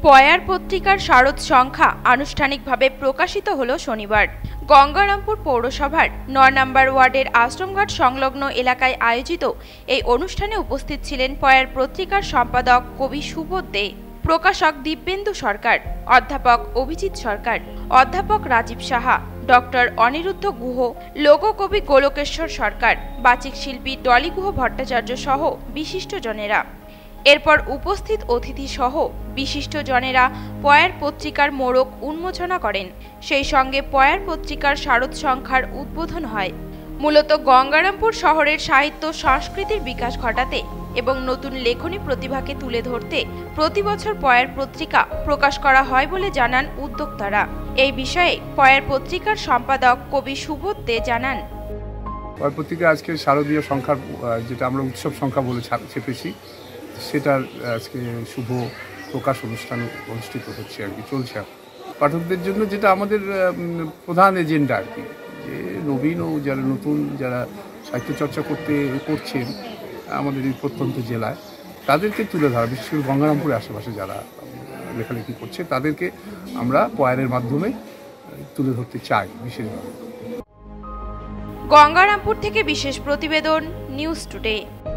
পয়ার পত্রিকার শারদ সংখ্যা আনুষ্ঠানিকভাবে প্রকাশিত হল শনিবার। গঙ্গারামপুর পৌরসভার ৯ নম্বর ওয়ার্ডের আশ্রমঘাট সংলগ্ন এলাকায় আয়োজিত এই অনুষ্ঠানে উপস্থিত ছিলেন পয়ার পত্রিকার সম্পাদক কবি সুবোধ দে, প্রকাশক দিব্যেন্দু সরকার, অধ্যাপক অভিজিৎ সরকার, অধ্যাপক রাজীব সাহা, ডক্টর অনিরুদ্ধ গুহ, লোককবি গোলকেশ্বর সরকার, বাচিক শিল্পী ডলি গুহ ভট্টাচার্য সহ বিশিষ্টজনেরা। এরপর উপস্থিত অতিথি সহ বিশিষ্টজনেরা পয়ার পত্রিকার মোড়ক উন্মোচনা করেন। সেই সঙ্গে পয়ার পত্রিকার শারদ সংখ্যার উদ্বোধন হয়। মূলত গঙ্গারামপুর শহরের সাহিত্য সংস্কৃতির বিকাশ ঘটাতে এবং নতুন লেখনী প্রতিভাকে তুলে ধরতে প্রতি বছর পয়ার পত্রিকা প্রকাশ করা হয় বলে জানান উদ্যোক্তারা। এই বিষয়ে পয়ার পত্রিকার সম্পাদক কবি সুবোধ দে জানান, পয়ার পত্রিকা আজকে শারদীয় সংখ্যার যেটা আমরা উৎসব সংখ্যা বলে চেপেছি, সেটার আজকে শুভ প্রকাশ অনুষ্ঠান অনুষ্ঠিত হচ্ছে আর কি, চলছে পাঠকদের জন্য, যেটা আমাদের প্রধান এজেন্ডা আর কি, যে নবীন ও যারা নতুন যারা সাহিত্য চর্চা করছেন আমাদের এই প্রত্যন্ত জেলায়, তাদেরকে তুলে ধরা, বিশেষ করে গঙ্গারামপুরের আশেপাশে যারা লেখালেখি করছে তাদেরকে আমরা পয়ারের মাধ্যমে তুলে ধরতে চাই বিশেষভাবে। গঙ্গারামপুর থেকে বিশেষ প্রতিবেদন, নিউজ টুডে।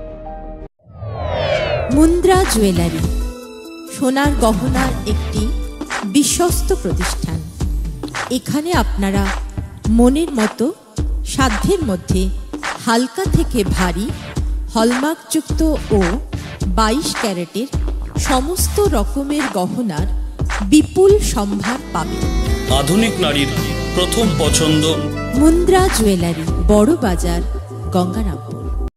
মুন্দ্রা জুয়েলারি সোনার গহনার একটি বিশ্বস্ত প্রতিষ্ঠান। এখানে আপনারা মনের মতো সাধ্যের মধ্যে হালকা থেকে ভারী হলমার্কযুক্ত ও 22 ক্যারেটের সমস্ত রকমের গহনার বিপুল সম্ভার পাবেন। আধুনিক নারীর প্রথম পছন্দ মুন্দ্রা জুয়েলারি, বড় বাজার, গঙ্গারামপুর।